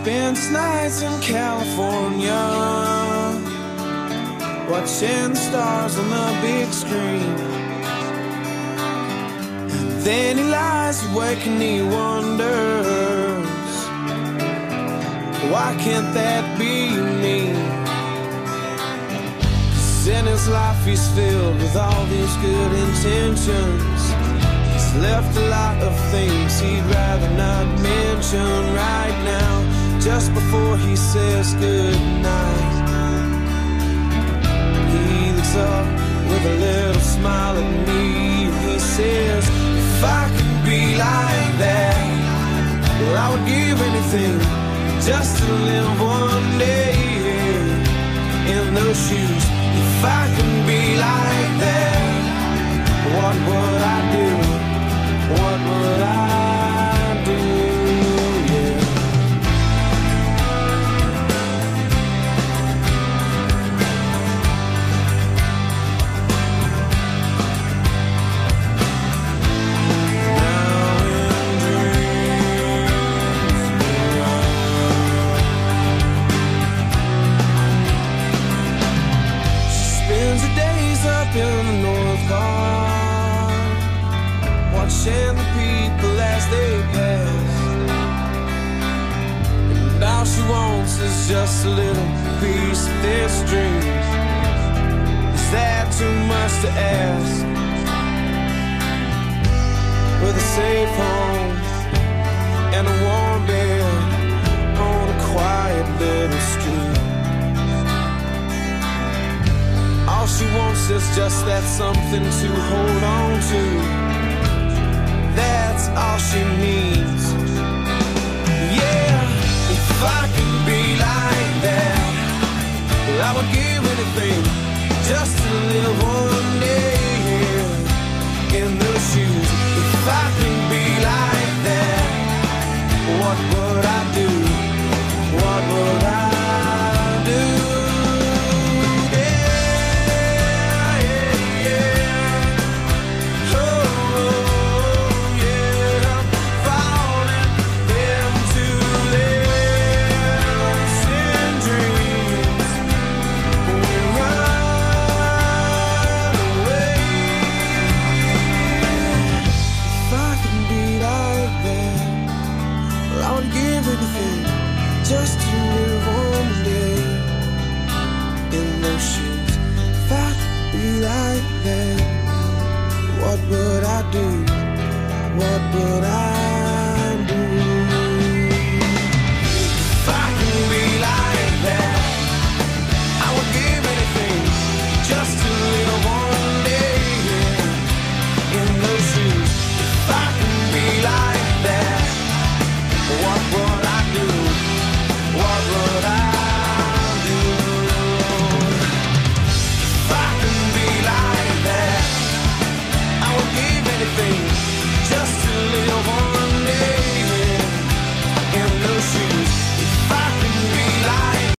spends nights in California, watching the stars on the big screen. And then he lies awake and he wonders, why can't that be me? 'Cause in his life he's filled with all these good intentions. He's left a lot of things he'd rather not mention right now, just before he says goodnight. He looks up with a little smile at me and he says, if I could be like that, well, I would give anything just to live one day in those shoes. If I could be like that, what would I do? What would I do? Yeah. In the North Park, watching the people as they pass, and all she wants is just a little piece of this dream. Is that too much to ask? With a safe home and a warm bed on a quiet little street. All she wants is just that something to hold on to. That's all she needs. Yeah, if I could be like that, well, I would give anything just to live one day in those shoes. If I could be like that, what would I do? What would I do? Just to live one day in those shoes. If I could be like that, what would I do? What would I